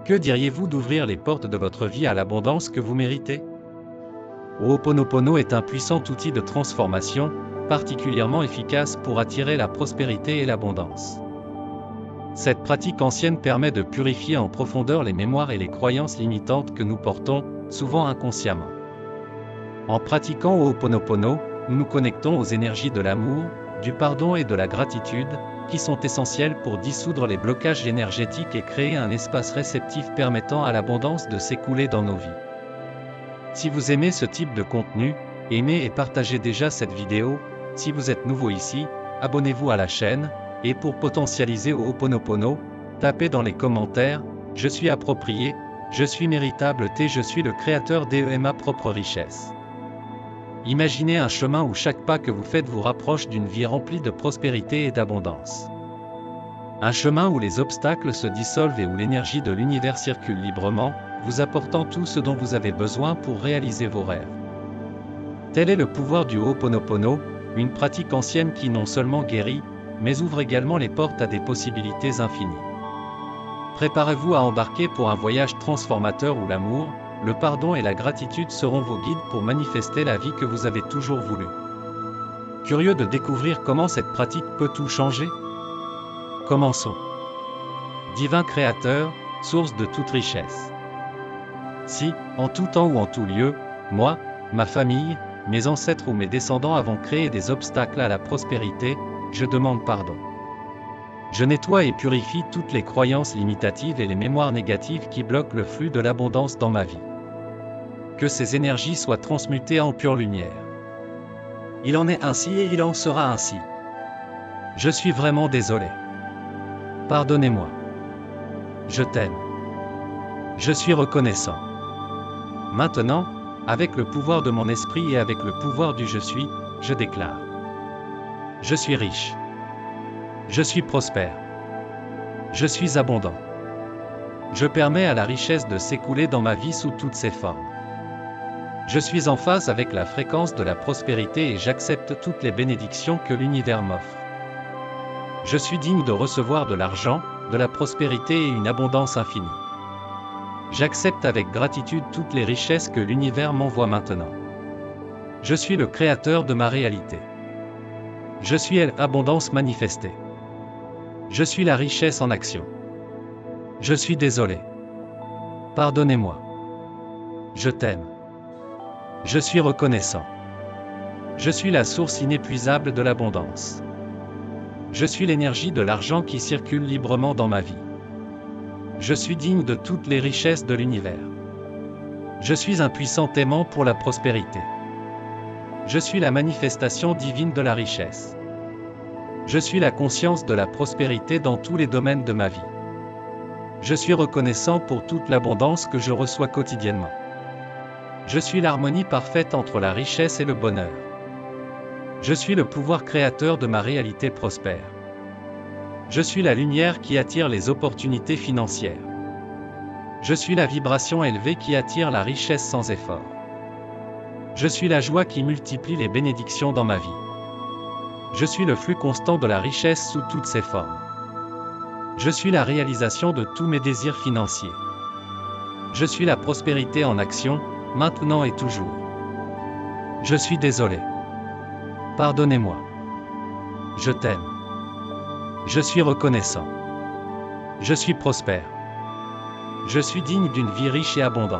Que diriez-vous d'ouvrir les portes de votre vie à l'abondance que vous méritez? Ho'oponopono est un puissant outil de transformation, particulièrement efficace pour attirer la prospérité et l'abondance. Cette pratique ancienne permet de purifier en profondeur les mémoires et les croyances limitantes que nous portons, souvent inconsciemment. En pratiquant Ho'oponopono, nous nous connectons aux énergies de l'amour, du pardon et de la gratitude, qui sont essentielles pour dissoudre les blocages énergétiques et créer un espace réceptif permettant à l'abondance de s'écouler dans nos vies. Si vous aimez ce type de contenu, aimez et partagez déjà cette vidéo. Si vous êtes nouveau ici, abonnez-vous à la chaîne, et pour potentialiser Ho'oponopono, tapez dans les commentaires « Je suis approprié, je suis méritable, je suis le créateur de ma propre richesse ». Imaginez un chemin où chaque pas que vous faites vous rapproche d'une vie remplie de prospérité et d'abondance. Un chemin où les obstacles se dissolvent et où l'énergie de l'univers circule librement, vous apportant tout ce dont vous avez besoin pour réaliser vos rêves. Tel est le pouvoir du Ho'oponopono, une pratique ancienne qui non seulement guérit, mais ouvre également les portes à des possibilités infinies. Préparez-vous à embarquer pour un voyage transformateur où l'amour, le pardon et la gratitude seront vos guides pour manifester la vie que vous avez toujours voulu. Curieux de découvrir comment cette pratique peut tout changer? Commençons. Divin Créateur, source de toute richesse. Si, en tout temps ou en tout lieu, moi, ma famille, mes ancêtres ou mes descendants avons créé des obstacles à la prospérité, je demande pardon. Je nettoie et purifie toutes les croyances limitatives et les mémoires négatives qui bloquent le flux de l'abondance dans ma vie. Que ces énergies soient transmutées en pure lumière. Il en est ainsi et il en sera ainsi. Je suis vraiment désolé. Pardonnez-moi. Je t'aime. Je suis reconnaissant. Maintenant, avec le pouvoir de mon esprit et avec le pouvoir du je suis, je déclare. Je suis riche. Je suis prospère. Je suis abondant. Je permets à la richesse de s'écouler dans ma vie sous toutes ses formes. Je suis en phase avec la fréquence de la prospérité et j'accepte toutes les bénédictions que l'univers m'offre. Je suis digne de recevoir de l'argent, de la prospérité et une abondance infinie. J'accepte avec gratitude toutes les richesses que l'univers m'envoie maintenant. Je suis le créateur de ma réalité. Je suis l'abondance manifestée. Je suis la richesse en action. Je suis désolé. Pardonnez-moi. Je t'aime. Je suis reconnaissant. Je suis la source inépuisable de l'abondance. Je suis l'énergie de l'argent qui circule librement dans ma vie. Je suis digne de toutes les richesses de l'univers. Je suis un puissant aimant pour la prospérité. Je suis la manifestation divine de la richesse. Je suis la conscience de la prospérité dans tous les domaines de ma vie. Je suis reconnaissant pour toute l'abondance que je reçois quotidiennement. Je suis l'harmonie parfaite entre la richesse et le bonheur. Je suis le pouvoir créateur de ma réalité prospère. Je suis la lumière qui attire les opportunités financières. Je suis la vibration élevée qui attire la richesse sans effort. Je suis la joie qui multiplie les bénédictions dans ma vie. Je suis le flux constant de la richesse sous toutes ses formes. Je suis la réalisation de tous mes désirs financiers. Je suis la prospérité en action, maintenant et toujours. Je suis désolé. Pardonnez-moi. Je t'aime. Je suis reconnaissant. Je suis prospère. Je suis digne d'une vie riche et abondante.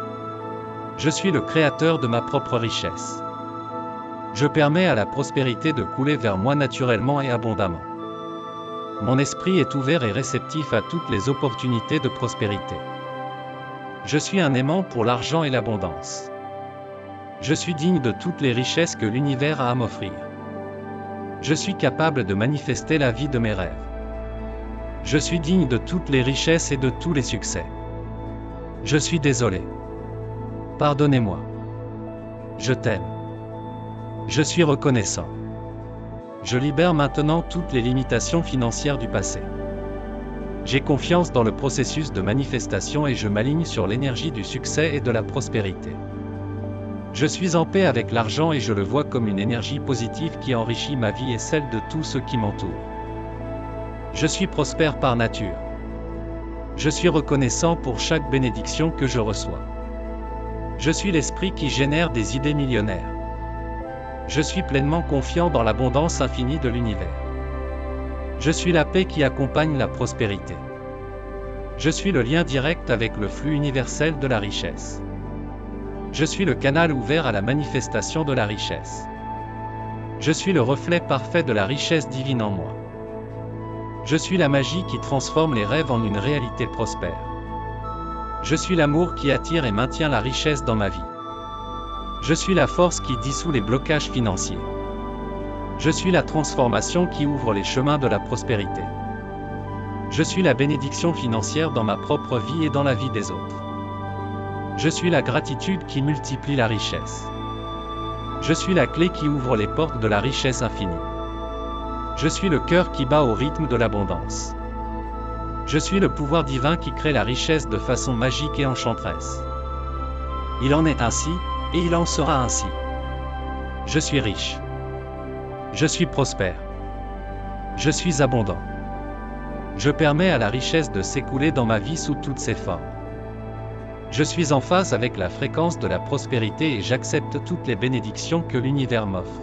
Je suis le créateur de ma propre richesse. Je permets à la prospérité de couler vers moi naturellement et abondamment. Mon esprit est ouvert et réceptif à toutes les opportunités de prospérité. Je suis un aimant pour l'argent et l'abondance. Je suis digne de toutes les richesses que l'univers a à m'offrir. Je suis capable de manifester la vie de mes rêves. Je suis digne de toutes les richesses et de tous les succès. Je suis désolé. Pardonnez-moi. Je t'aime. Je suis reconnaissant. Je libère maintenant toutes les limitations financières du passé. J'ai confiance dans le processus de manifestation et je m'aligne sur l'énergie du succès et de la prospérité. Je suis en paix avec l'argent et je le vois comme une énergie positive qui enrichit ma vie et celle de tous ceux qui m'entourent. Je suis prospère par nature. Je suis reconnaissant pour chaque bénédiction que je reçois. Je suis l'esprit qui génère des idées millionnaires. Je suis pleinement confiant dans l'abondance infinie de l'univers. Je suis la paix qui accompagne la prospérité. Je suis le lien direct avec le flux universel de la richesse. Je suis le canal ouvert à la manifestation de la richesse. Je suis le reflet parfait de la richesse divine en moi. Je suis la magie qui transforme les rêves en une réalité prospère. Je suis l'amour qui attire et maintient la richesse dans ma vie. Je suis la force qui dissout les blocages financiers. Je suis la transformation qui ouvre les chemins de la prospérité. Je suis la bénédiction financière dans ma propre vie et dans la vie des autres. Je suis la gratitude qui multiplie la richesse. Je suis la clé qui ouvre les portes de la richesse infinie. Je suis le cœur qui bat au rythme de l'abondance. Je suis le pouvoir divin qui crée la richesse de façon magique et enchanteresse. Il en est ainsi, et il en sera ainsi. Je suis riche. Je suis prospère. Je suis abondant. Je permets à la richesse de s'écouler dans ma vie sous toutes ses formes. Je suis en phase avec la fréquence de la prospérité et j'accepte toutes les bénédictions que l'univers m'offre.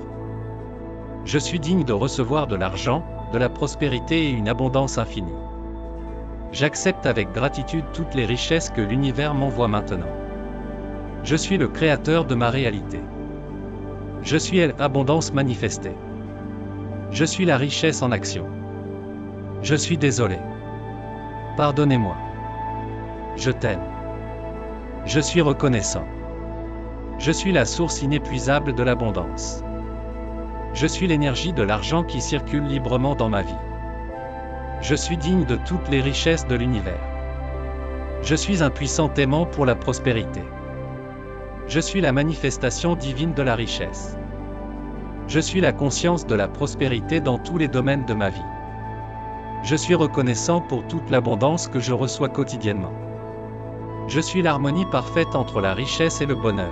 Je suis digne de recevoir de l'argent, de la prospérité et une abondance infinie. J'accepte avec gratitude toutes les richesses que l'univers m'envoie maintenant. Je suis le créateur de ma réalité. Je suis l'abondance manifestée. Je suis la richesse en action. Je suis désolé. Pardonnez-moi. Je t'aime. Je suis reconnaissant. Je suis la source inépuisable de l'abondance. Je suis l'énergie de l'argent qui circule librement dans ma vie. Je suis digne de toutes les richesses de l'univers. Je suis un puissant aimant pour la prospérité. Je suis la manifestation divine de la richesse. Je suis la conscience de la prospérité dans tous les domaines de ma vie. Je suis reconnaissant pour toute l'abondance que je reçois quotidiennement. Je suis l'harmonie parfaite entre la richesse et le bonheur.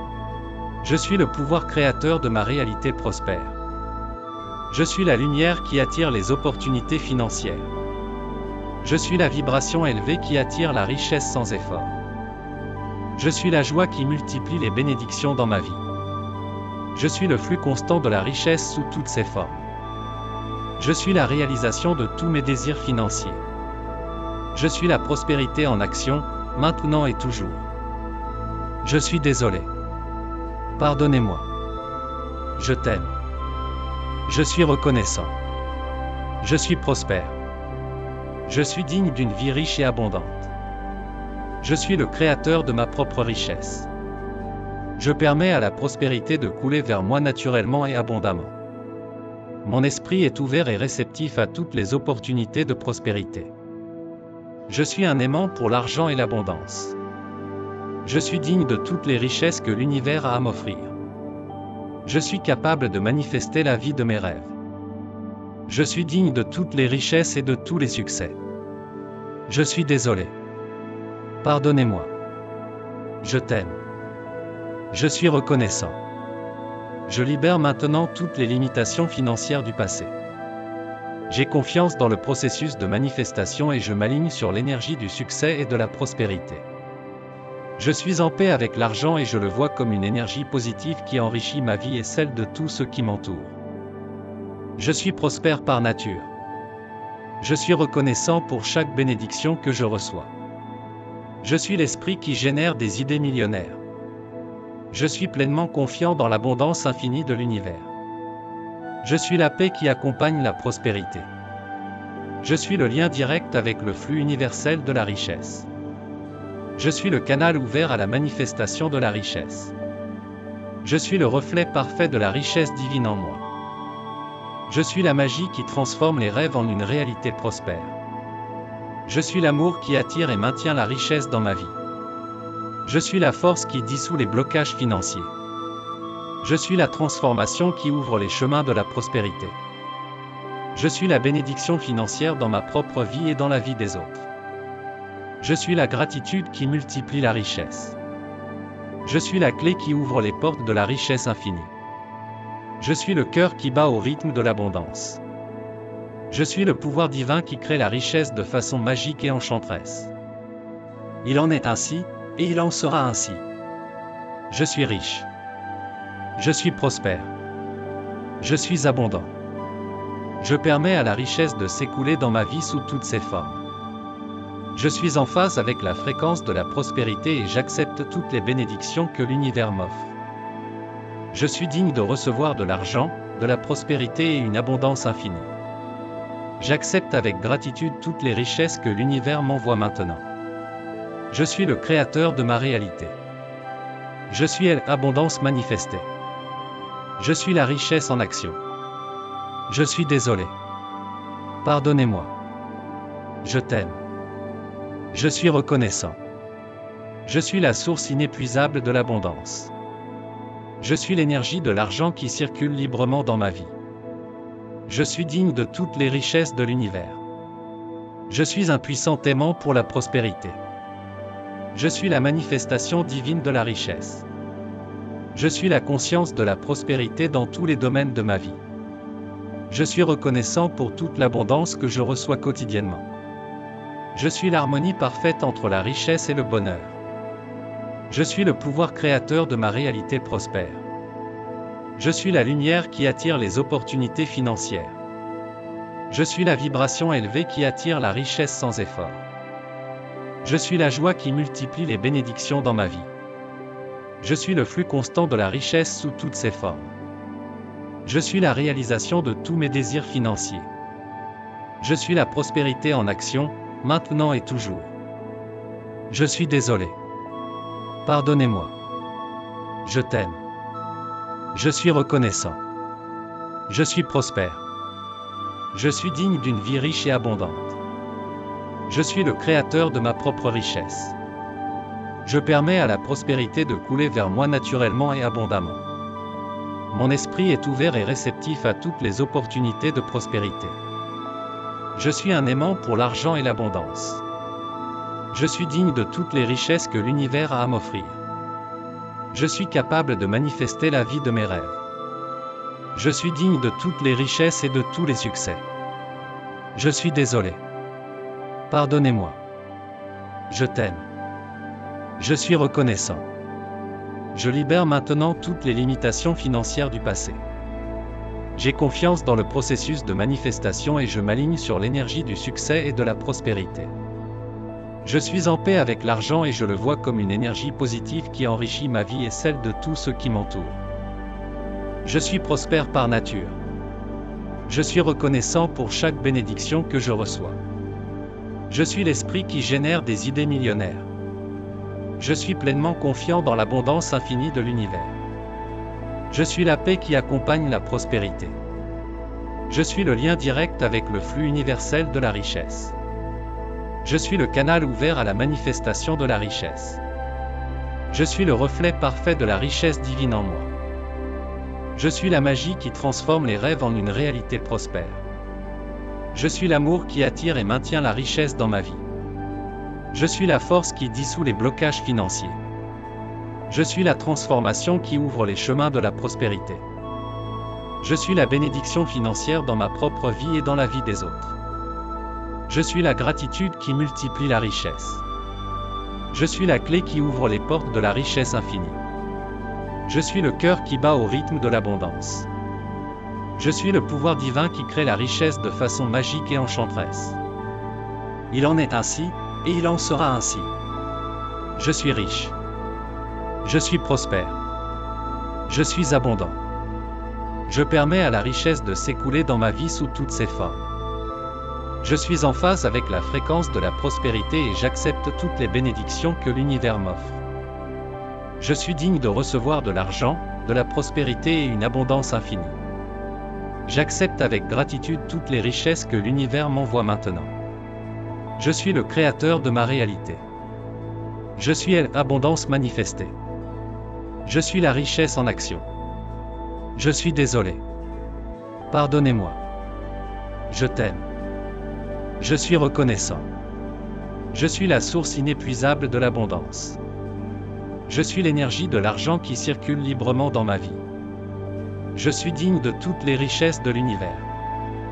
Je suis le pouvoir créateur de ma réalité prospère. Je suis la lumière qui attire les opportunités financières. Je suis la vibration élevée qui attire la richesse sans effort. Je suis la joie qui multiplie les bénédictions dans ma vie. Je suis le flux constant de la richesse sous toutes ses formes. Je suis la réalisation de tous mes désirs financiers. Je suis la prospérité en action, maintenant et toujours. Je suis désolé. Pardonnez-moi. Je t'aime. Je suis reconnaissant. Je suis prospère. Je suis digne d'une vie riche et abondante. Je suis le créateur de ma propre richesse. Je permets à la prospérité de couler vers moi naturellement et abondamment. Mon esprit est ouvert et réceptif à toutes les opportunités de prospérité. Je suis un aimant pour l'argent et l'abondance. Je suis digne de toutes les richesses que l'univers a à m'offrir. Je suis capable de manifester la vie de mes rêves. Je suis digne de toutes les richesses et de tous les succès. Je suis désolé. Pardonnez-moi. Je t'aime. Je suis reconnaissant. Je libère maintenant toutes les limitations financières du passé. J'ai confiance dans le processus de manifestation et je m'aligne sur l'énergie du succès et de la prospérité. Je suis en paix avec l'argent et je le vois comme une énergie positive qui enrichit ma vie et celle de tous ceux qui m'entourent. Je suis prospère par nature. Je suis reconnaissant pour chaque bénédiction que je reçois. Je suis l'esprit qui génère des idées millionnaires. Je suis pleinement confiant dans l'abondance infinie de l'univers. Je suis la paix qui accompagne la prospérité. Je suis le lien direct avec le flux universel de la richesse. Je suis le canal ouvert à la manifestation de la richesse. Je suis le reflet parfait de la richesse divine en moi. Je suis la magie qui transforme les rêves en une réalité prospère. Je suis l'amour qui attire et maintient la richesse dans ma vie. Je suis la force qui dissout les blocages financiers. Je suis la transformation qui ouvre les chemins de la prospérité. Je suis la bénédiction financière dans ma propre vie et dans la vie des autres. Je suis la gratitude qui multiplie la richesse. Je suis la clé qui ouvre les portes de la richesse infinie. Je suis le cœur qui bat au rythme de l'abondance. Je suis le pouvoir divin qui crée la richesse de façon magique et enchanteresse. Il en est ainsi, et il en sera ainsi. Je suis riche. Je suis prospère. Je suis abondant. Je permets à la richesse de s'écouler dans ma vie sous toutes ses formes. Je suis en phase avec la fréquence de la prospérité et j'accepte toutes les bénédictions que l'univers m'offre. Je suis digne de recevoir de l'argent, de la prospérité et une abondance infinie. J'accepte avec gratitude toutes les richesses que l'univers m'envoie maintenant. Je suis le créateur de ma réalité. Je suis l'abondance manifestée. Je suis la richesse en action. Je suis désolé. Pardonnez-moi. Je t'aime. Je suis reconnaissant. Je suis la source inépuisable de l'abondance. Je suis l'énergie de l'argent qui circule librement dans ma vie. Je suis digne de toutes les richesses de l'univers. Je suis un puissant aimant pour la prospérité. Je suis la manifestation divine de la richesse. Je suis la conscience de la prospérité dans tous les domaines de ma vie. Je suis reconnaissant pour toute l'abondance que je reçois quotidiennement. Je suis l'harmonie parfaite entre la richesse et le bonheur. Je suis le pouvoir créateur de ma réalité prospère. Je suis la lumière qui attire les opportunités financières. Je suis la vibration élevée qui attire la richesse sans effort. Je suis la joie qui multiplie les bénédictions dans ma vie. Je suis le flux constant de la richesse sous toutes ses formes. Je suis la réalisation de tous mes désirs financiers. Je suis la prospérité en action, maintenant et toujours. Je suis désolé. Pardonnez-moi. Je t'aime. Je suis reconnaissant. Je suis prospère. Je suis digne d'une vie riche et abondante. Je suis le créateur de ma propre richesse. Je permets à la prospérité de couler vers moi naturellement et abondamment. Mon esprit est ouvert et réceptif à toutes les opportunités de prospérité. Je suis un aimant pour l'argent et l'abondance. Je suis digne de toutes les richesses que l'univers a à m'offrir. Je suis capable de manifester la vie de mes rêves. Je suis digne de toutes les richesses et de tous les succès. Je suis désolé. Pardonnez-moi. Je t'aime. Je suis reconnaissant. Je libère maintenant toutes les limitations financières du passé. J'ai confiance dans le processus de manifestation et je m'aligne sur l'énergie du succès et de la prospérité. Je suis en paix avec l'argent et je le vois comme une énergie positive qui enrichit ma vie et celle de tous ceux qui m'entourent. Je suis prospère par nature. Je suis reconnaissant pour chaque bénédiction que je reçois. Je suis l'esprit qui génère des idées millionnaires. Je suis pleinement confiant dans l'abondance infinie de l'univers. Je suis la paix qui accompagne la prospérité. Je suis le lien direct avec le flux universel de la richesse. Je suis le canal ouvert à la manifestation de la richesse. Je suis le reflet parfait de la richesse divine en moi. Je suis la magie qui transforme les rêves en une réalité prospère. Je suis l'amour qui attire et maintient la richesse dans ma vie. Je suis la force qui dissout les blocages financiers. Je suis la transformation qui ouvre les chemins de la prospérité. Je suis la bénédiction financière dans ma propre vie et dans la vie des autres. Je suis la gratitude qui multiplie la richesse. Je suis la clé qui ouvre les portes de la richesse infinie. Je suis le cœur qui bat au rythme de l'abondance. Je suis le pouvoir divin qui crée la richesse de façon magique et enchanteresse. Il en est ainsi, et il en sera ainsi. Je suis riche. Je suis prospère. Je suis abondant. Je permets à la richesse de s'écouler dans ma vie sous toutes ses formes. Je suis en phase avec la fréquence de la prospérité et j'accepte toutes les bénédictions que l'univers m'offre. Je suis digne de recevoir de l'argent, de la prospérité et une abondance infinie. J'accepte avec gratitude toutes les richesses que l'univers m'envoie maintenant. Je suis le créateur de ma réalité. Je suis l'abondance manifestée. Je suis la richesse en action. Je suis désolé. Pardonnez-moi. Je t'aime. Je suis reconnaissant. Je suis la source inépuisable de l'abondance. Je suis l'énergie de l'argent qui circule librement dans ma vie. Je suis digne de toutes les richesses de l'univers.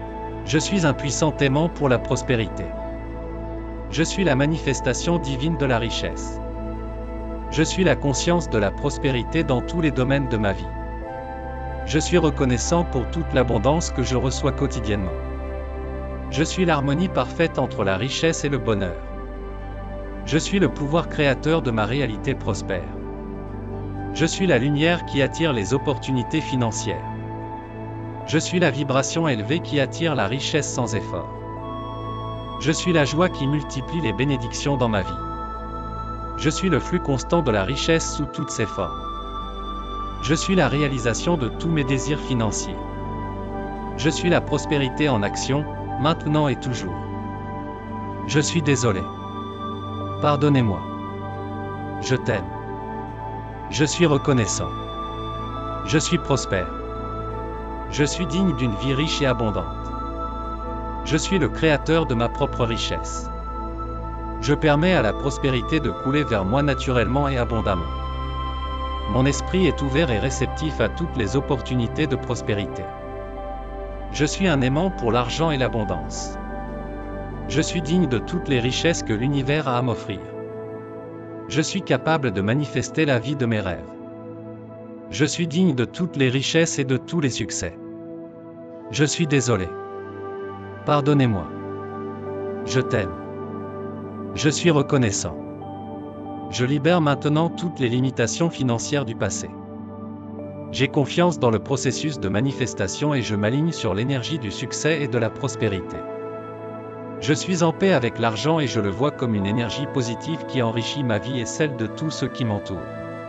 Je suis un puissant aimant pour la prospérité. Je suis la manifestation divine de la richesse. Je suis la conscience de la prospérité dans tous les domaines de ma vie. Je suis reconnaissant pour toute l'abondance que je reçois quotidiennement. Je suis l'harmonie parfaite entre la richesse et le bonheur. Je suis le pouvoir créateur de ma réalité prospère. Je suis la lumière qui attire les opportunités financières. Je suis la vibration élevée qui attire la richesse sans effort. Je suis la joie qui multiplie les bénédictions dans ma vie. Je suis le flux constant de la richesse sous toutes ses formes. Je suis la réalisation de tous mes désirs financiers. Je suis la prospérité en action, maintenant et toujours. Je suis désolé. Pardonnez-moi. Je t'aime. Je suis reconnaissant. Je suis prospère. Je suis digne d'une vie riche et abondante. Je suis le créateur de ma propre richesse. Je permets à la prospérité de couler vers moi naturellement et abondamment. Mon esprit est ouvert et réceptif à toutes les opportunités de prospérité. Je suis un aimant pour l'argent et l'abondance. Je suis digne de toutes les richesses que l'univers a à m'offrir. Je suis capable de manifester la vie de mes rêves. Je suis digne de toutes les richesses et de tous les succès. Je suis désolé. Pardonnez-moi. Je t'aime. Je suis reconnaissant. Je libère maintenant toutes les limitations financières du passé. J'ai confiance dans le processus de manifestation et je m'aligne sur l'énergie du succès et de la prospérité. Je suis en paix avec l'argent et je le vois comme une énergie positive qui enrichit ma vie et celle de tous ceux qui m'entourent.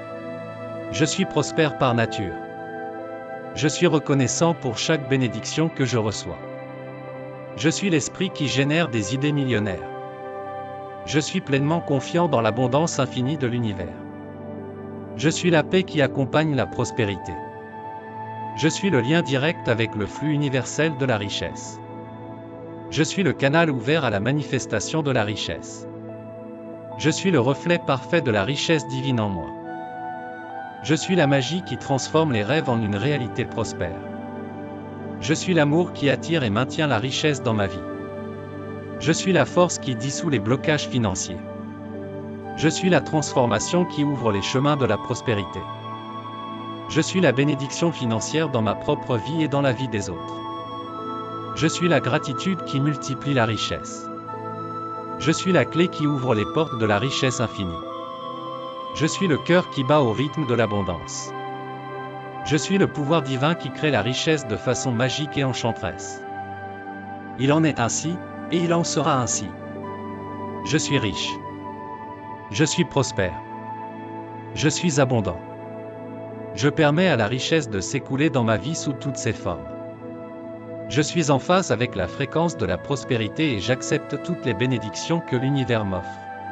Je suis prospère par nature. Je suis reconnaissant pour chaque bénédiction que je reçois. Je suis l'esprit qui génère des idées millionnaires. Je suis pleinement confiant dans l'abondance infinie de l'univers. Je suis la paix qui accompagne la prospérité. Je suis le lien direct avec le flux universel de la richesse. Je suis le canal ouvert à la manifestation de la richesse. Je suis le reflet parfait de la richesse divine en moi. Je suis la magie qui transforme les rêves en une réalité prospère. Je suis l'amour qui attire et maintient la richesse dans ma vie. Je suis la force qui dissout les blocages financiers. Je suis la transformation qui ouvre les chemins de la prospérité. Je suis la bénédiction financière dans ma propre vie et dans la vie des autres. Je suis la gratitude qui multiplie la richesse. Je suis la clé qui ouvre les portes de la richesse infinie. Je suis le cœur qui bat au rythme de l'abondance. Je suis le pouvoir divin qui crée la richesse de façon magique et enchanteresse. Il en est ainsi, et il en sera ainsi. Je suis riche. Je suis prospère. Je suis abondant. Je permets à la richesse de s'écouler dans ma vie sous toutes ses formes. Je suis en phase avec la fréquence de la prospérité et j'accepte toutes les bénédictions que l'univers m'offre.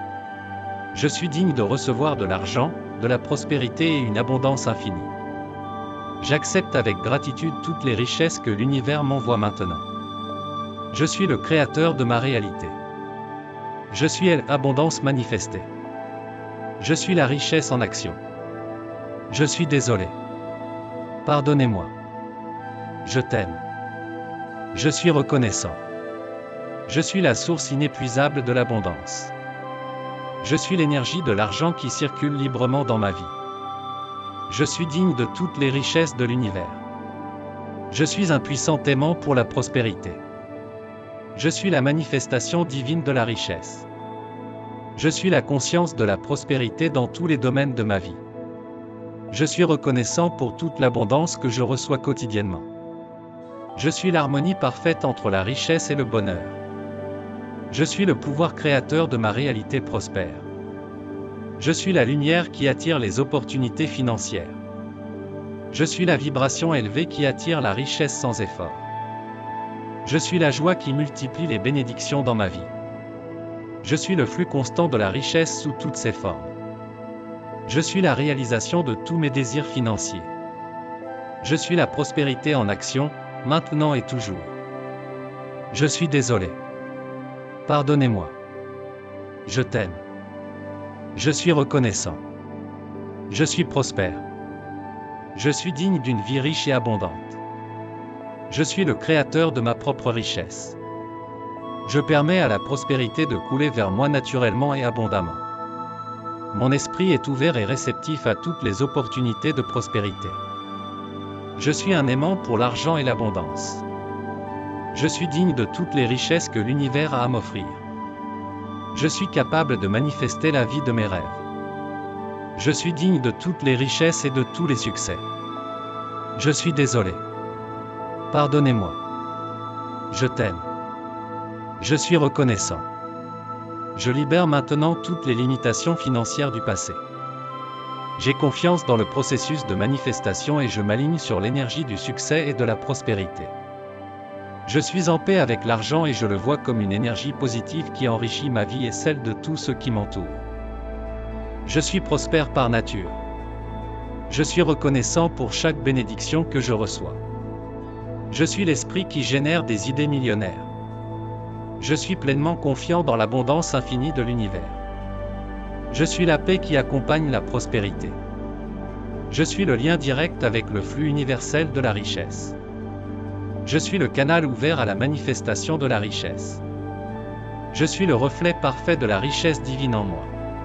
Je suis digne de recevoir de l'argent, de la prospérité et une abondance infinie. J'accepte avec gratitude toutes les richesses que l'univers m'envoie maintenant. Je suis le créateur de ma réalité. Je suis l'abondance manifestée. Je suis la richesse en action. Je suis désolé. Pardonnez-moi. Je t'aime. Je suis reconnaissant. Je suis la source inépuisable de l'abondance. Je suis l'énergie de l'argent qui circule librement dans ma vie. Je suis digne de toutes les richesses de l'univers. Je suis un puissant aimant pour la prospérité. Je suis la manifestation divine de la richesse. Je suis la conscience de la prospérité dans tous les domaines de ma vie. Je suis reconnaissant pour toute l'abondance que je reçois quotidiennement. Je suis l'harmonie parfaite entre la richesse et le bonheur. Je suis le pouvoir créateur de ma réalité prospère. Je suis la lumière qui attire les opportunités financières. Je suis la vibration élevée qui attire la richesse sans effort. Je suis la joie qui multiplie les bénédictions dans ma vie. Je suis le flux constant de la richesse sous toutes ses formes. Je suis la réalisation de tous mes désirs financiers. Je suis la prospérité en action, maintenant et toujours. Je suis désolé. Pardonnez-moi. Je t'aime. Je suis reconnaissant. Je suis prospère. Je suis digne d'une vie riche et abondante. Je suis le créateur de ma propre richesse. Je permets à la prospérité de couler vers moi naturellement et abondamment. Mon esprit est ouvert et réceptif à toutes les opportunités de prospérité. Je suis un aimant pour l'argent et l'abondance. Je suis digne de toutes les richesses que l'univers a à m'offrir. Je suis capable de manifester la vie de mes rêves. Je suis digne de toutes les richesses et de tous les succès. Je suis désolé. Pardonnez-moi. Je t'aime. Je suis reconnaissant. Je libère maintenant toutes les limitations financières du passé. J'ai confiance dans le processus de manifestation et je m'aligne sur l'énergie du succès et de la prospérité. Je suis en paix avec l'argent et je le vois comme une énergie positive qui enrichit ma vie et celle de tous ceux qui m'entourent. Je suis prospère par nature. Je suis reconnaissant pour chaque bénédiction que je reçois. Je suis l'esprit qui génère des idées millionnaires. Je suis pleinement confiant dans l'abondance infinie de l'univers. Je suis la paix qui accompagne la prospérité. Je suis le lien direct avec le flux universel de la richesse. Je suis le canal ouvert à la manifestation de la richesse. Je suis le reflet parfait de la richesse divine en moi.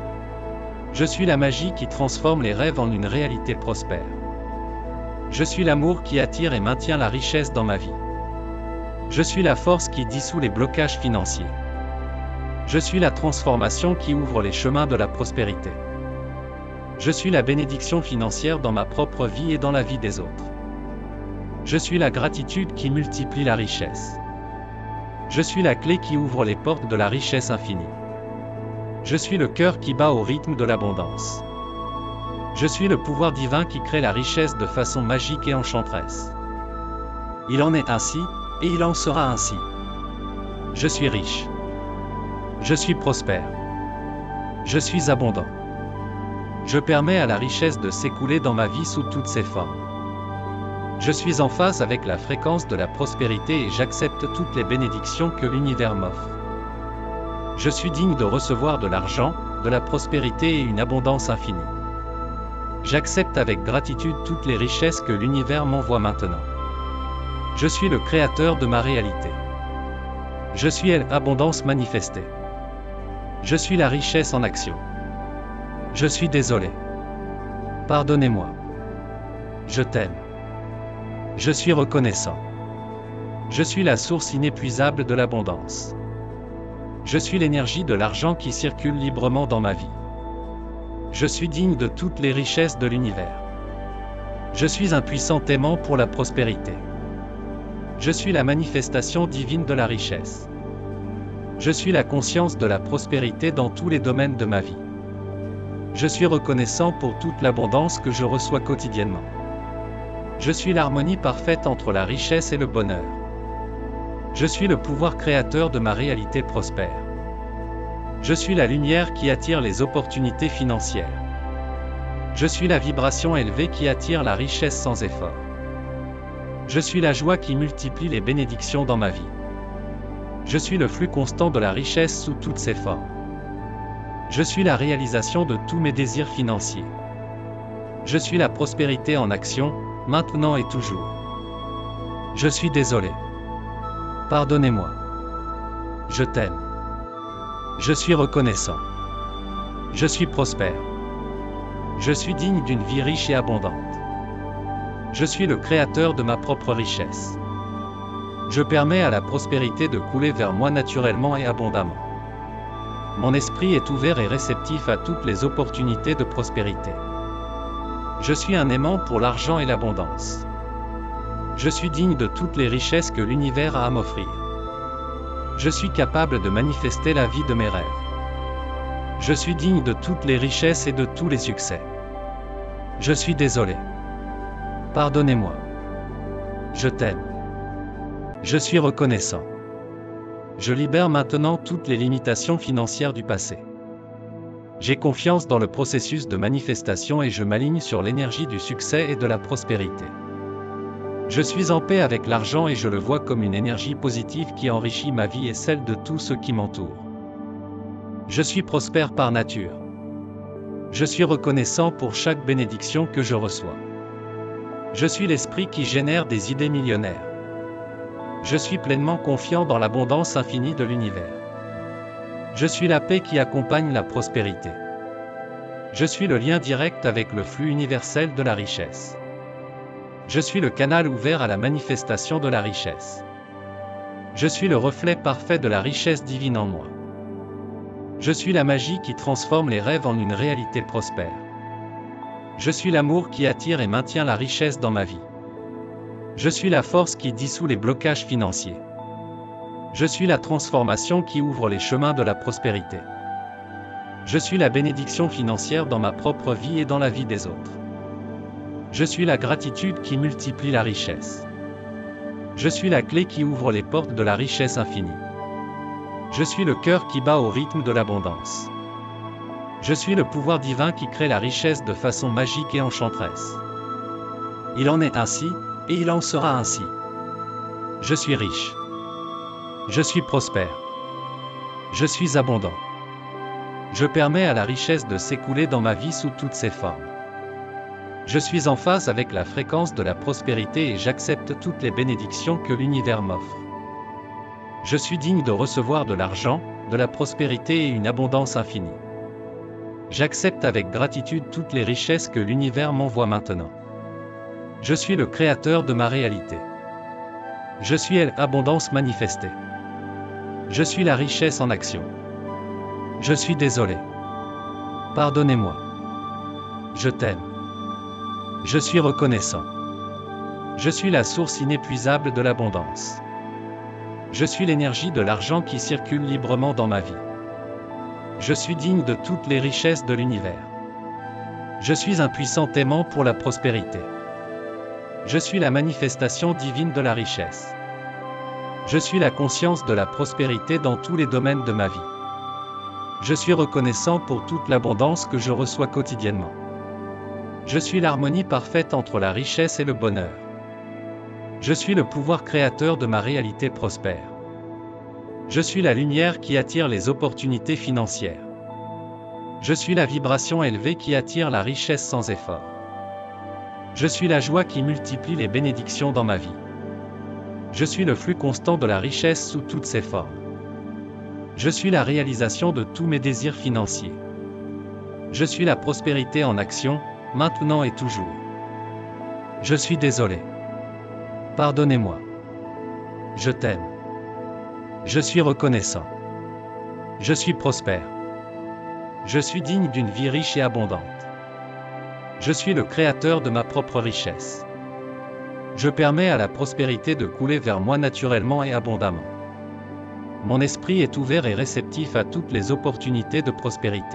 Je suis la magie qui transforme les rêves en une réalité prospère. Je suis l'amour qui attire et maintient la richesse dans ma vie. Je suis la force qui dissout les blocages financiers. Je suis la transformation qui ouvre les chemins de la prospérité. Je suis la bénédiction financière dans ma propre vie et dans la vie des autres. Je suis la gratitude qui multiplie la richesse. Je suis la clé qui ouvre les portes de la richesse infinie. Je suis le cœur qui bat au rythme de l'abondance. Je suis le pouvoir divin qui crée la richesse de façon magique et enchanteresse. Il en est ainsi, et il en sera ainsi. Je suis riche. Je suis prospère. Je suis abondant. Je permets à la richesse de s'écouler dans ma vie sous toutes ses formes. Je suis en phase avec la fréquence de la prospérité et j'accepte toutes les bénédictions que l'univers m'offre. Je suis digne de recevoir de l'argent, de la prospérité et une abondance infinie. J'accepte avec gratitude toutes les richesses que l'univers m'envoie maintenant. Je suis le créateur de ma réalité. Je suis l'abondance manifestée. Je suis la richesse en action. Je suis désolé. Pardonnez-moi. Je t'aime. Je suis reconnaissant. Je suis la source inépuisable de l'abondance. Je suis l'énergie de l'argent qui circule librement dans ma vie. Je suis digne de toutes les richesses de l'univers. Je suis un puissant aimant pour la prospérité. Je suis la manifestation divine de la richesse. Je suis la conscience de la prospérité dans tous les domaines de ma vie. Je suis reconnaissant pour toute l'abondance que je reçois quotidiennement. Je suis l'harmonie parfaite entre la richesse et le bonheur. Je suis le pouvoir créateur de ma réalité prospère. Je suis la lumière qui attire les opportunités financières. Je suis la vibration élevée qui attire la richesse sans effort. Je suis la joie qui multiplie les bénédictions dans ma vie. Je suis le flux constant de la richesse sous toutes ses formes. Je suis la réalisation de tous mes désirs financiers. Je suis la prospérité en action, maintenant et toujours. Je suis désolé. Pardonnez-moi. Je t'aime. Je suis reconnaissant. Je suis prospère. Je suis digne d'une vie riche et abondante. Je suis le créateur de ma propre richesse. Je permets à la prospérité de couler vers moi naturellement et abondamment. Mon esprit est ouvert et réceptif à toutes les opportunités de prospérité. Je suis un aimant pour l'argent et l'abondance. Je suis digne de toutes les richesses que l'univers a à m'offrir. Je suis capable de manifester la vie de mes rêves. Je suis digne de toutes les richesses et de tous les succès. Je suis désolé. Pardonnez-moi. Je t'aime. Je suis reconnaissant. Je libère maintenant toutes les limitations financières du passé. J'ai confiance dans le processus de manifestation et je m'aligne sur l'énergie du succès et de la prospérité. Je suis en paix avec l'argent et je le vois comme une énergie positive qui enrichit ma vie et celle de tous ceux qui m'entourent. Je suis prospère par nature. Je suis reconnaissant pour chaque bénédiction que je reçois. Je suis l'esprit qui génère des idées millionnaires. Je suis pleinement confiant dans l'abondance infinie de l'univers. Je suis la paix qui accompagne la prospérité. Je suis le lien direct avec le flux universel de la richesse. Je suis le canal ouvert à la manifestation de la richesse. Je suis le reflet parfait de la richesse divine en moi. Je suis la magie qui transforme les rêves en une réalité prospère. Je suis l'amour qui attire et maintient la richesse dans ma vie. Je suis la force qui dissout les blocages financiers. Je suis la transformation qui ouvre les chemins de la prospérité. Je suis la bénédiction financière dans ma propre vie et dans la vie des autres. Je suis la gratitude qui multiplie la richesse. Je suis la clé qui ouvre les portes de la richesse infinie. Je suis le cœur qui bat au rythme de l'abondance. Je suis le pouvoir divin qui crée la richesse de façon magique et enchanteresse. Il en est ainsi, et il en sera ainsi. Je suis riche. Je suis prospère. Je suis abondant. Je permets à la richesse de s'écouler dans ma vie sous toutes ses formes. Je suis en phase avec la fréquence de la prospérité et j'accepte toutes les bénédictions que l'univers m'offre. Je suis digne de recevoir de l'argent, de la prospérité et une abondance infinie. J'accepte avec gratitude toutes les richesses que l'univers m'envoie maintenant. Je suis le créateur de ma réalité. Je suis l'abondance manifestée. Je suis la richesse en action. Je suis désolé. Pardonnez-moi. Je t'aime. Je suis reconnaissant. Je suis la source inépuisable de l'abondance. Je suis l'énergie de l'argent qui circule librement dans ma vie. Je suis digne de toutes les richesses de l'univers. Je suis un puissant aimant pour la prospérité. Je suis la manifestation divine de la richesse. Je suis la conscience de la prospérité dans tous les domaines de ma vie. Je suis reconnaissant pour toute l'abondance que je reçois quotidiennement. Je suis l'harmonie parfaite entre la richesse et le bonheur. Je suis le pouvoir créateur de ma réalité prospère. Je suis la lumière qui attire les opportunités financières. Je suis la vibration élevée qui attire la richesse sans effort. Je suis la joie qui multiplie les bénédictions dans ma vie. Je suis le flux constant de la richesse sous toutes ses formes. Je suis la réalisation de tous mes désirs financiers. Je suis la prospérité en action, maintenant et toujours. Je suis désolé. Pardonnez-moi. Je t'aime. Je suis reconnaissant. Je suis prospère. Je suis digne d'une vie riche et abondante. Je suis le créateur de ma propre richesse. Je permets à la prospérité de couler vers moi naturellement et abondamment. Mon esprit est ouvert et réceptif à toutes les opportunités de prospérité.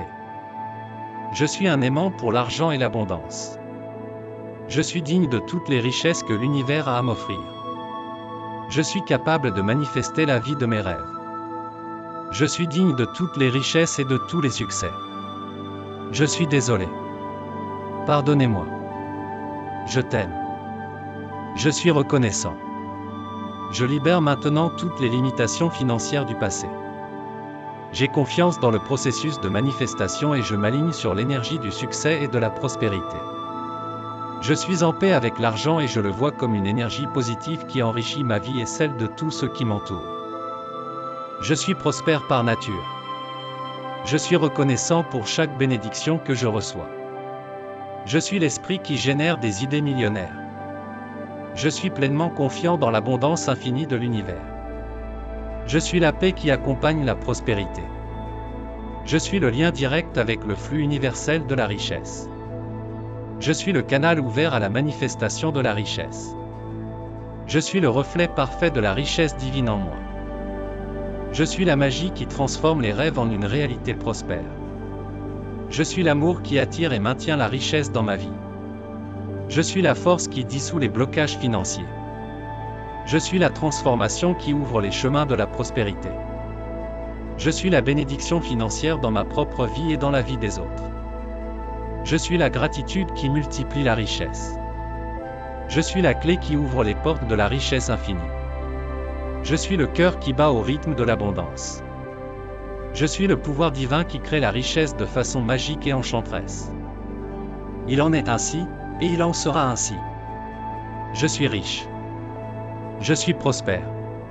Je suis un aimant pour l'argent et l'abondance. Je suis digne de toutes les richesses que l'univers a à m'offrir. Je suis capable de manifester la vie de mes rêves. Je suis digne de toutes les richesses et de tous les succès. Je suis désolé. Pardonnez-moi. Je t'aime. Je suis reconnaissant. Je libère maintenant toutes les limitations financières du passé. J'ai confiance dans le processus de manifestation et je m'aligne sur l'énergie du succès et de la prospérité. Je suis en paix avec l'argent et je le vois comme une énergie positive qui enrichit ma vie et celle de tous ceux qui m'entourent. Je suis prospère par nature. Je suis reconnaissant pour chaque bénédiction que je reçois. Je suis l'esprit qui génère des idées millionnaires. Je suis pleinement confiant dans l'abondance infinie de l'univers. Je suis la paix qui accompagne la prospérité. Je suis le lien direct avec le flux universel de la richesse. Je suis le canal ouvert à la manifestation de la richesse. Je suis le reflet parfait de la richesse divine en moi. Je suis la magie qui transforme les rêves en une réalité prospère. Je suis l'amour qui attire et maintient la richesse dans ma vie. Je suis la force qui dissout les blocages financiers. Je suis la transformation qui ouvre les chemins de la prospérité. Je suis la bénédiction financière dans ma propre vie et dans la vie des autres. Je suis la gratitude qui multiplie la richesse. Je suis la clé qui ouvre les portes de la richesse infinie. Je suis le cœur qui bat au rythme de l'abondance. Je suis le pouvoir divin qui crée la richesse de façon magique et enchanteresse. Il en est ainsi, et il en sera ainsi. Je suis riche. Je suis prospère.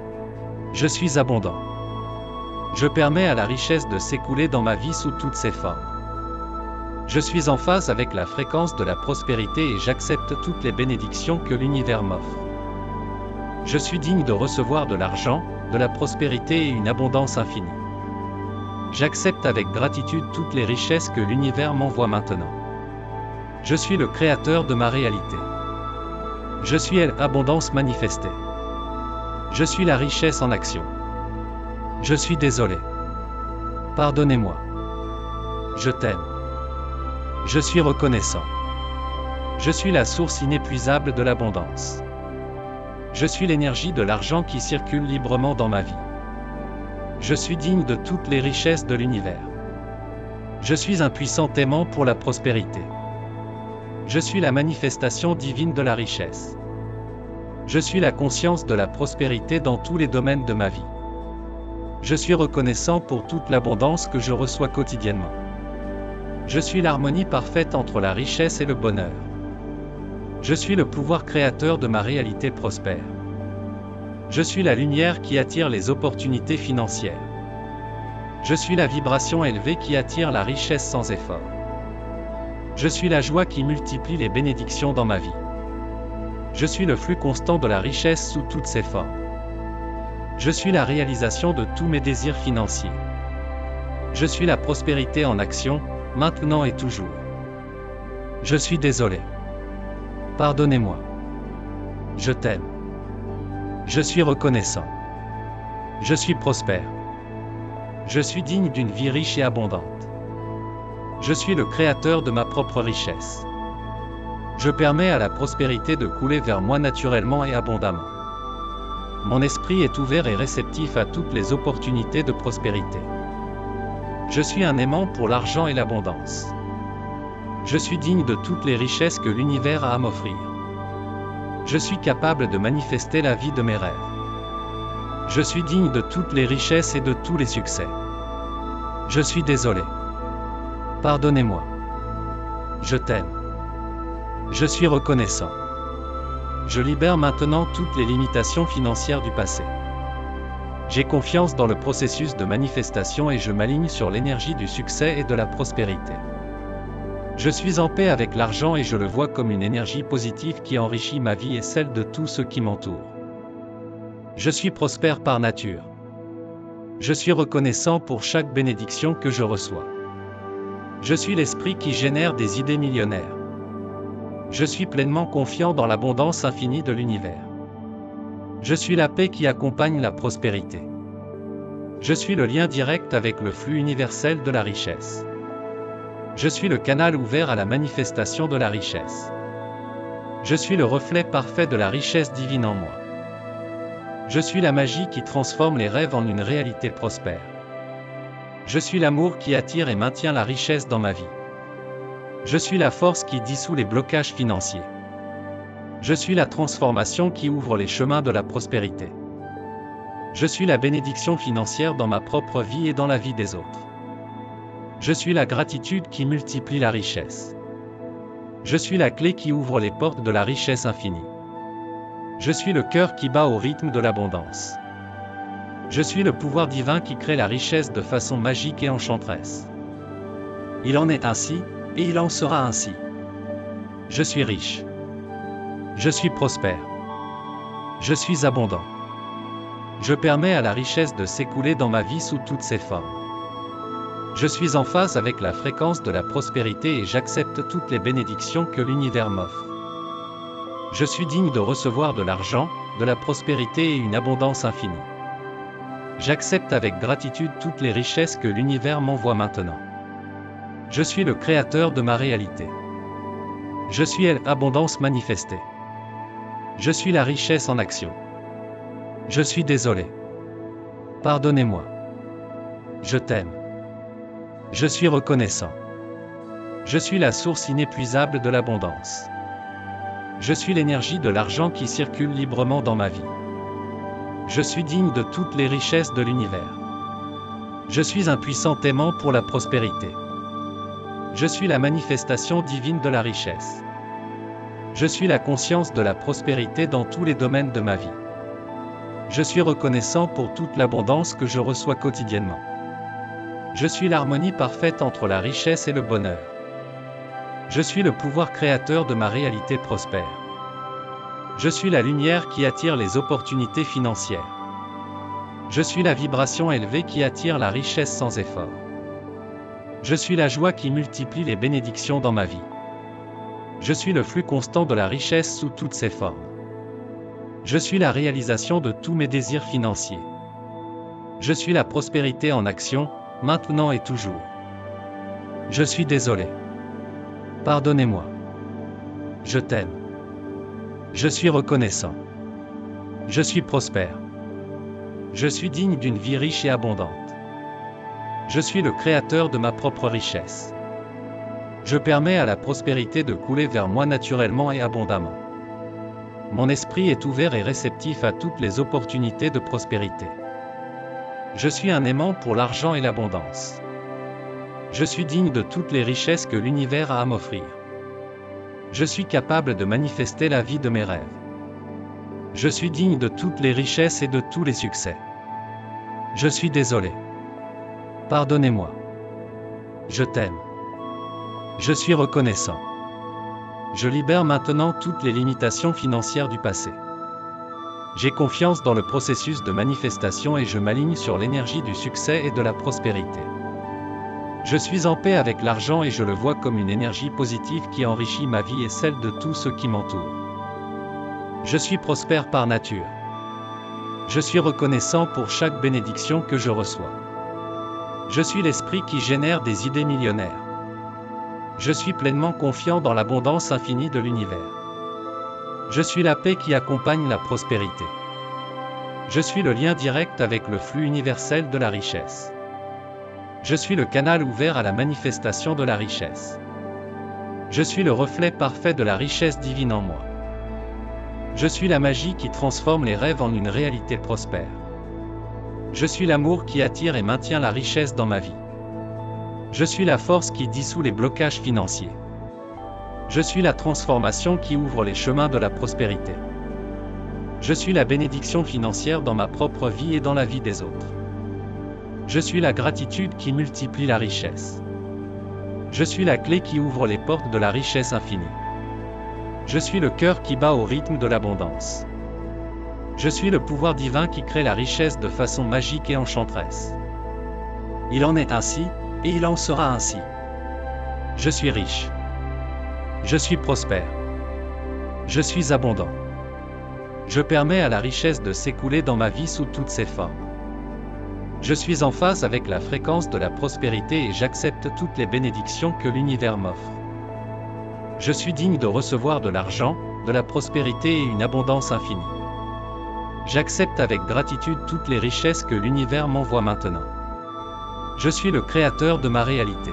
Je suis abondant. Je permets à la richesse de s'écouler dans ma vie sous toutes ses formes. Je suis en phase avec la fréquence de la prospérité et j'accepte toutes les bénédictions que l'univers m'offre. Je suis digne de recevoir de l'argent, de la prospérité et une abondance infinie. J'accepte avec gratitude toutes les richesses que l'univers m'envoie maintenant. Je suis le créateur de ma réalité. Je suis l'abondance manifestée. Je suis la richesse en action. Je suis désolé. Pardonnez-moi. Je t'aime. Je suis reconnaissant. Je suis la source inépuisable de l'abondance. Je suis l'énergie de l'argent qui circule librement dans ma vie. Je suis digne de toutes les richesses de l'univers. Je suis un puissant aimant pour la prospérité. Je suis la manifestation divine de la richesse. Je suis la conscience de la prospérité dans tous les domaines de ma vie. Je suis reconnaissant pour toute l'abondance que je reçois quotidiennement. Je suis l'harmonie parfaite entre la richesse et le bonheur. Je suis le pouvoir créateur de ma réalité prospère. Je suis la lumière qui attire les opportunités financières. Je suis la vibration élevée qui attire la richesse sans effort. Je suis la joie qui multiplie les bénédictions dans ma vie. Je suis le flux constant de la richesse sous toutes ses formes. Je suis la réalisation de tous mes désirs financiers. Je suis la prospérité en action, maintenant et toujours. Je suis désolé. Pardonnez-moi. Je t'aime. Je suis reconnaissant. Je suis prospère. Je suis digne d'une vie riche et abondante. Je suis le créateur de ma propre richesse. Je permets à la prospérité de couler vers moi naturellement et abondamment. Mon esprit est ouvert et réceptif à toutes les opportunités de prospérité. Je suis un aimant pour l'argent et l'abondance. Je suis digne de toutes les richesses que l'univers a à m'offrir. Je suis capable de manifester la vie de mes rêves. Je suis digne de toutes les richesses et de tous les succès. Je suis désolé. Pardonnez-moi. Je t'aime. Je suis reconnaissant. Je libère maintenant toutes les limitations financières du passé. J'ai confiance dans le processus de manifestation et je m'aligne sur l'énergie du succès et de la prospérité. Je suis en paix avec l'argent et je le vois comme une énergie positive qui enrichit ma vie et celle de tous ceux qui m'entourent. Je suis prospère par nature. Je suis reconnaissant pour chaque bénédiction que je reçois. Je suis l'esprit qui génère des idées millionnaires. Je suis pleinement confiant dans l'abondance infinie de l'univers. Je suis la paix qui accompagne la prospérité. Je suis le lien direct avec le flux universel de la richesse. Je suis le canal ouvert à la manifestation de la richesse. Je suis le reflet parfait de la richesse divine en moi. Je suis la magie qui transforme les rêves en une réalité prospère. Je suis l'amour qui attire et maintient la richesse dans ma vie. Je suis la force qui dissout les blocages financiers. Je suis la transformation qui ouvre les chemins de la prospérité. Je suis la bénédiction financière dans ma propre vie et dans la vie des autres. Je suis la gratitude qui multiplie la richesse. Je suis la clé qui ouvre les portes de la richesse infinie. Je suis le cœur qui bat au rythme de l'abondance. Je suis le pouvoir divin qui crée la richesse de façon magique et enchanteresse. Il en est ainsi, et il en sera ainsi. Je suis riche. Je suis prospère. Je suis abondant. Je permets à la richesse de s'écouler dans ma vie sous toutes ses formes. Je suis en phase avec la fréquence de la prospérité et j'accepte toutes les bénédictions que l'univers m'offre. Je suis digne de recevoir de l'argent, de la prospérité et une abondance infinie. J'accepte avec gratitude toutes les richesses que l'univers m'envoie maintenant. Je suis le créateur de ma réalité. Je suis l'abondance manifestée. Je suis la richesse en action. Je suis désolé. Pardonnez-moi. Je t'aime. Je suis reconnaissant. Je suis la source inépuisable de l'abondance. Je suis l'énergie de l'argent qui circule librement dans ma vie. Je suis digne de toutes les richesses de l'univers. Je suis un puissant aimant pour la prospérité. Je suis la manifestation divine de la richesse. Je suis la conscience de la prospérité dans tous les domaines de ma vie. Je suis reconnaissant pour toute l'abondance que je reçois quotidiennement. Je suis l'harmonie parfaite entre la richesse et le bonheur. Je suis le pouvoir créateur de ma réalité prospère. Je suis la lumière qui attire les opportunités financières. Je suis la vibration élevée qui attire la richesse sans effort. Je suis la joie qui multiplie les bénédictions dans ma vie. Je suis le flux constant de la richesse sous toutes ses formes. Je suis la réalisation de tous mes désirs financiers. Je suis la prospérité en action, maintenant et toujours. Je suis désolé. Pardonnez-moi. Je t'aime. Je suis reconnaissant. Je suis prospère. Je suis digne d'une vie riche et abondante. Je suis le créateur de ma propre richesse. Je permets à la prospérité de couler vers moi naturellement et abondamment. Mon esprit est ouvert et réceptif à toutes les opportunités de prospérité. Je suis un aimant pour l'argent et l'abondance. Je suis digne de toutes les richesses que l'univers a à m'offrir. Je suis capable de manifester la vie de mes rêves. Je suis digne de toutes les richesses et de tous les succès. Je suis désolé. Pardonnez-moi. Je t'aime. Je suis reconnaissant. Je libère maintenant toutes les limitations financières du passé. J'ai confiance dans le processus de manifestation et je m'aligne sur l'énergie du succès et de la prospérité. Je suis en paix avec l'argent et je le vois comme une énergie positive qui enrichit ma vie et celle de tous ceux qui m'entourent. Je suis prospère par nature. Je suis reconnaissant pour chaque bénédiction que je reçois. Je suis l'esprit qui génère des idées millionnaires. Je suis pleinement confiant dans l'abondance infinie de l'univers. Je suis la paix qui accompagne la prospérité. Je suis le lien direct avec le flux universel de la richesse. Je suis le canal ouvert à la manifestation de la richesse. Je suis le reflet parfait de la richesse divine en moi. Je suis la magie qui transforme les rêves en une réalité prospère. Je suis l'amour qui attire et maintient la richesse dans ma vie. Je suis la force qui dissout les blocages financiers. Je suis la transformation qui ouvre les chemins de la prospérité. Je suis la bénédiction financière dans ma propre vie et dans la vie des autres. Je suis la gratitude qui multiplie la richesse. Je suis la clé qui ouvre les portes de la richesse infinie. Je suis le cœur qui bat au rythme de l'abondance. Je suis le pouvoir divin qui crée la richesse de façon magique et enchanteresse. Il en est ainsi, et il en sera ainsi. Je suis riche. Je suis prospère. Je suis abondant. Je permets à la richesse de s'écouler dans ma vie sous toutes ses formes. Je suis en phase avec la fréquence de la prospérité et j'accepte toutes les bénédictions que l'univers m'offre. Je suis digne de recevoir de l'argent, de la prospérité et une abondance infinie. J'accepte avec gratitude toutes les richesses que l'univers m'envoie maintenant. Je suis le créateur de ma réalité.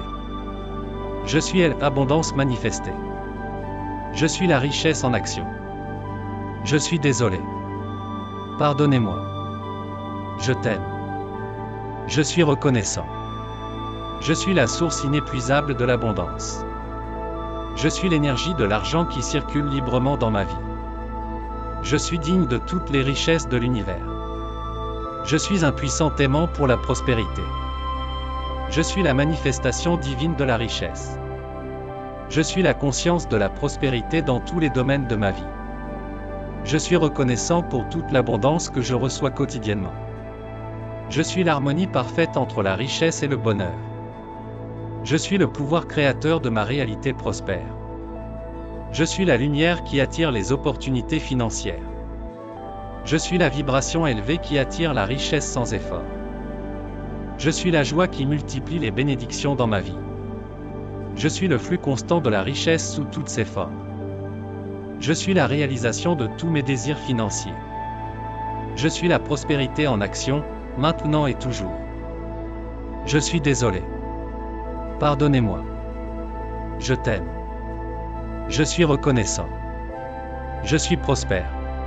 Je suis l'abondance manifestée. Je suis la richesse en action. Je suis désolé. Pardonnez-moi. Je t'aime. Je suis reconnaissant. Je suis la source inépuisable de l'abondance. Je suis l'énergie de l'argent qui circule librement dans ma vie. Je suis digne de toutes les richesses de l'univers. Je suis un puissant aimant pour la prospérité. Je suis la manifestation divine de la richesse. Je suis la conscience de la prospérité dans tous les domaines de ma vie. Je suis reconnaissant pour toute l'abondance que je reçois quotidiennement. Je suis l'harmonie parfaite entre la richesse et le bonheur. Je suis le pouvoir créateur de ma réalité prospère. Je suis la lumière qui attire les opportunités financières. Je suis la vibration élevée qui attire la richesse sans effort. Je suis la joie qui multiplie les bénédictions dans ma vie. Je suis le flux constant de la richesse sous toutes ses formes. Je suis la réalisation de tous mes désirs financiers. Je suis la prospérité en action, maintenant et toujours. Je suis désolé. Pardonnez-moi. Je t'aime. Je suis reconnaissant. Je suis prospère.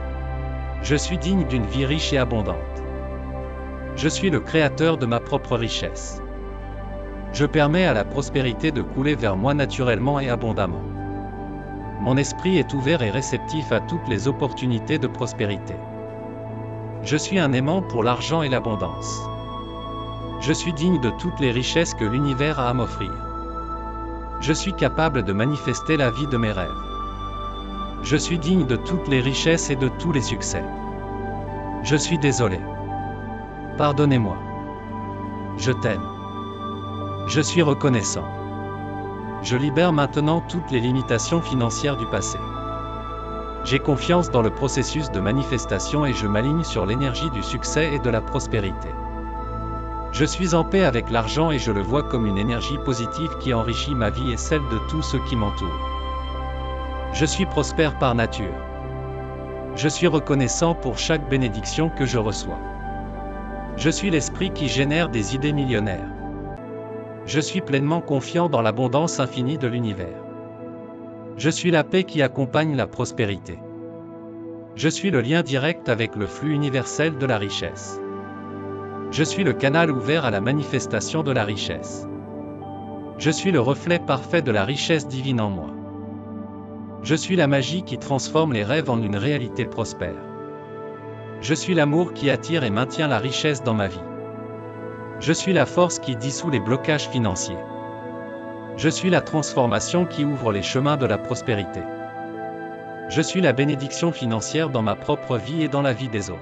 Je suis digne d'une vie riche et abondante. Je suis le créateur de ma propre richesse. Je permets à la prospérité de couler vers moi naturellement et abondamment. Mon esprit est ouvert et réceptif à toutes les opportunités de prospérité. Je suis un aimant pour l'argent et l'abondance. Je suis digne de toutes les richesses que l'univers a à m'offrir. Je suis capable de manifester la vie de mes rêves. Je suis digne de toutes les richesses et de tous les succès. Je suis désolé. Pardonnez-moi. Je t'aime. Je suis reconnaissant. Je libère maintenant toutes les limitations financières du passé. J'ai confiance dans le processus de manifestation et je m'aligne sur l'énergie du succès et de la prospérité. Je suis en paix avec l'argent et je le vois comme une énergie positive qui enrichit ma vie et celle de tous ceux qui m'entourent. Je suis prospère par nature. Je suis reconnaissant pour chaque bénédiction que je reçois. Je suis l'esprit qui génère des idées millionnaires. Je suis pleinement confiant dans l'abondance infinie de l'univers. Je suis la paix qui accompagne la prospérité. Je suis le lien direct avec le flux universel de la richesse. Je suis le canal ouvert à la manifestation de la richesse. Je suis le reflet parfait de la richesse divine en moi. Je suis la magie qui transforme les rêves en une réalité prospère. Je suis l'amour qui attire et maintient la richesse dans ma vie. Je suis la force qui dissout les blocages financiers. Je suis la transformation qui ouvre les chemins de la prospérité. Je suis la bénédiction financière dans ma propre vie et dans la vie des autres.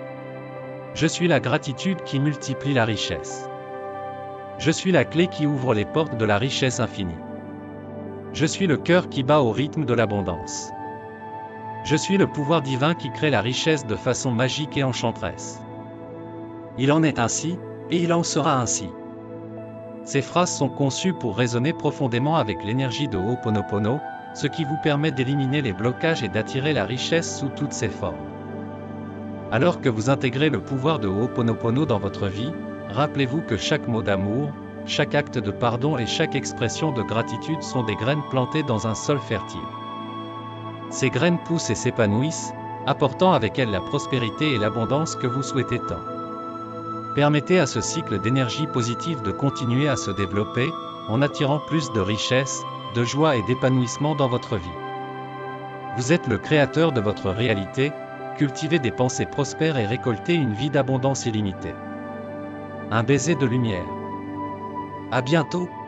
Je suis la gratitude qui multiplie la richesse. Je suis la clé qui ouvre les portes de la richesse infinie. Je suis le cœur qui bat au rythme de l'abondance. Je suis le pouvoir divin qui crée la richesse de façon magique et enchanteresse. Il en est ainsi, et il en sera ainsi. Ces phrases sont conçues pour résonner profondément avec l'énergie de Ho'oponopono, ce qui vous permet d'éliminer les blocages et d'attirer la richesse sous toutes ses formes. Alors que vous intégrez le pouvoir de Ho'oponopono dans votre vie, rappelez-vous que chaque mot d'amour, chaque acte de pardon et chaque expression de gratitude sont des graines plantées dans un sol fertile. Ces graines poussent et s'épanouissent, apportant avec elles la prospérité et l'abondance que vous souhaitez tant. Permettez à ce cycle d'énergie positive de continuer à se développer, en attirant plus de richesse, de joie et d'épanouissement dans votre vie. Vous êtes le créateur de votre réalité, cultivez des pensées prospères et récoltez une vie d'abondance illimitée. Un baiser de lumière. À bientôt.